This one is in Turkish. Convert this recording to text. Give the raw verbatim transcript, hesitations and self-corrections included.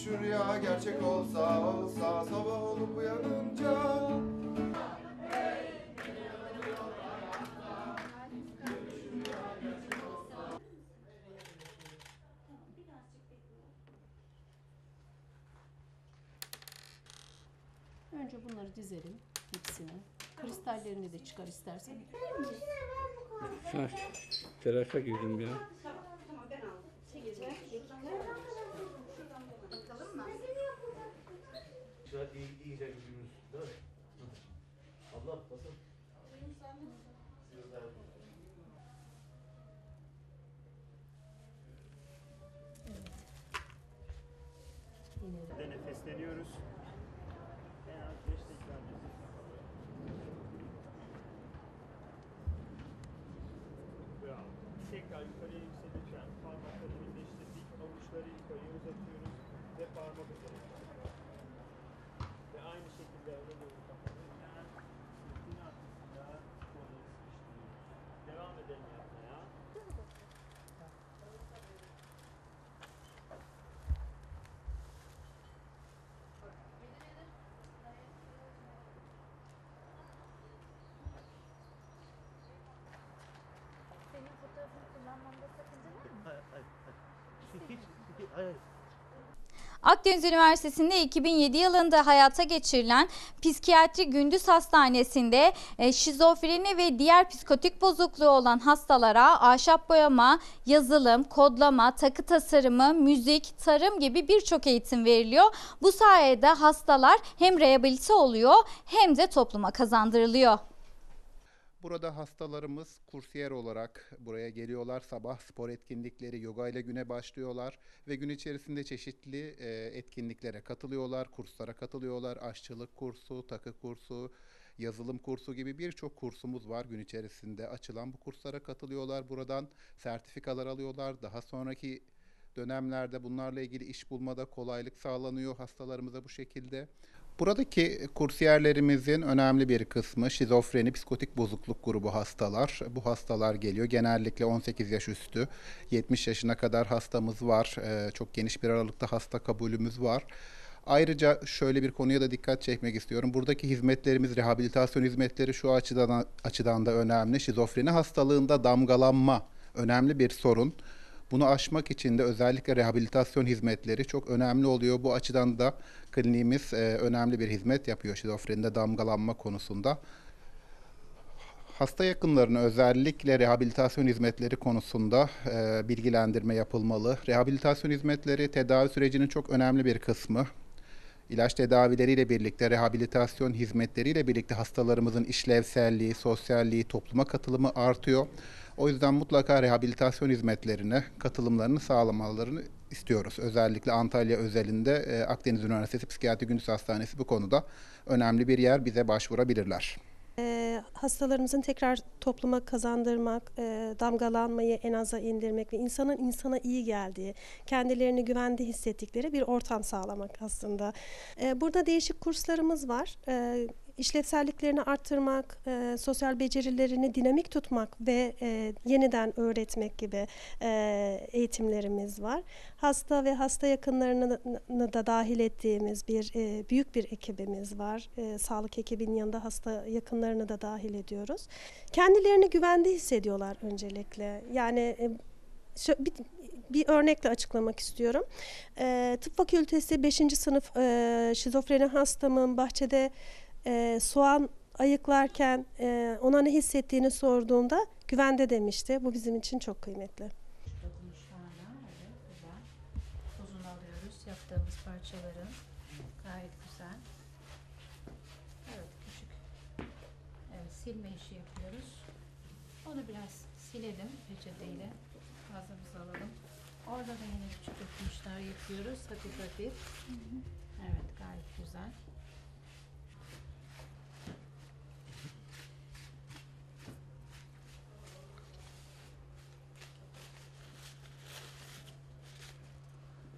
şu rüya gerçek olsa olsa sabah olup uyanınca. Önce bunları dizelim hepsini. Kristallerini de çıkar istersen. Sen telaşa girdim ya. Şöyle iyi, iyice gücümüz değil mi? Allah basın. Yine de nefesleniyoruz. En az beş dakika nefes. Bravo. Tekrar yukarıya yükselirken parmakları birleştirdik. Avuçları yukarıya uzatıyoruz ve parmak üzeri. Ve aynı şekilde öne doğru kapatırken üstün arkasında kolları sıkıştırıyoruz. Devam edelim yapmaya. Senin fotoğrafını kullanmamda sakınca var mı? Hayır, hayır, hayır. Hiç, hiç, hayır. Akdeniz Üniversitesi'nde iki bin yedi yılında hayata geçirilen Psikiyatri Gündüz Hastanesi'nde e, şizofreni ve diğer psikotik bozukluğu olan hastalara ahşap boyama, yazılım, kodlama, takı tasarımı, müzik, tarım gibi birçok eğitim veriliyor. Bu sayede hastalar hem rehabilite oluyor hem de topluma kazandırılıyor. Burada hastalarımız kursiyer olarak buraya geliyorlar. Sabah spor etkinlikleri, yoga ile güne başlıyorlar ve gün içerisinde çeşitli e, etkinliklere katılıyorlar, kurslara katılıyorlar. Aşçılık kursu, takı kursu, yazılım kursu gibi birçok kursumuz var gün içerisinde açılan. Bu kurslara katılıyorlar. Buradan sertifikalar alıyorlar. Daha sonraki dönemlerde bunlarla ilgili iş bulmada kolaylık sağlanıyor hastalarımıza bu şekilde. Buradaki kursiyerlerimizin önemli bir kısmı şizofreni, psikotik bozukluk grubu hastalar. Bu hastalar geliyor. Genellikle on sekiz yaş üstü, yetmiş yaşına kadar hastamız var. Ee, çok geniş bir aralıkta hasta kabulümüz var. Ayrıca şöyle bir konuya da dikkat çekmek istiyorum. Buradaki hizmetlerimiz, rehabilitasyon hizmetleri şu açıdan, açıdan da önemli. Şizofreni hastalığında damgalanma önemli bir sorun. Bunu aşmak için de özellikle rehabilitasyon hizmetleri çok önemli oluyor. Bu açıdan da kliniğimiz e, önemli bir hizmet yapıyor şizofrenide damgalanma konusunda. Hasta yakınlarını özellikle rehabilitasyon hizmetleri konusunda e, bilgilendirme yapılmalı. Rehabilitasyon hizmetleri tedavi sürecinin çok önemli bir kısmı. İlaç tedavileriyle birlikte, rehabilitasyon hizmetleriyle birlikte hastalarımızın işlevselliği, sosyalliği, topluma katılımı artıyor. O yüzden mutlaka rehabilitasyon hizmetlerine katılımlarını sağlamalarını istiyoruz. Özellikle Antalya özelinde Akdeniz Üniversitesi Psikiyatri Gündüz Hastanesi bu konuda önemli bir yer, bize başvurabilirler. E, hastalarımızın tekrar topluma kazandırmak, e, damgalanmayı en aza indirmek ve insanın insana iyi geldiği, kendilerini güvende hissettikleri bir ortam sağlamak aslında. E, burada değişik kurslarımız var. E, işlevselliklerini arttırmak, e, sosyal becerilerini dinamik tutmak ve e, yeniden öğretmek gibi e, eğitimlerimiz var. Hasta ve hasta yakınlarını da dahil ettiğimiz bir e, büyük bir ekibimiz var. E, sağlık ekibinin yanında hasta yakınlarını da dahil ediyoruz. Kendilerini güvende hissediyorlar öncelikle. Yani e, Bir, bir örnekle açıklamak istiyorum. E, tıp fakültesi beşinci sınıf e, şizofreni hastamın bahçede e, soğan ayıklarken e, ona ne hissettiğini sorduğumda güvende demişti. Bu bizim için çok kıymetli. dokunuşlarla evet güzel. Tozunu alıyoruz yaptığımız parçaların. Gayet güzel. Evet küçük. Evet silme işi yapıyoruz. Onu biraz silelim peçeteyle. Fazlamızı alalım. Orada da yine küçük dokunuşlar yapıyoruz. Hafif hafif. Evet gayet güzel.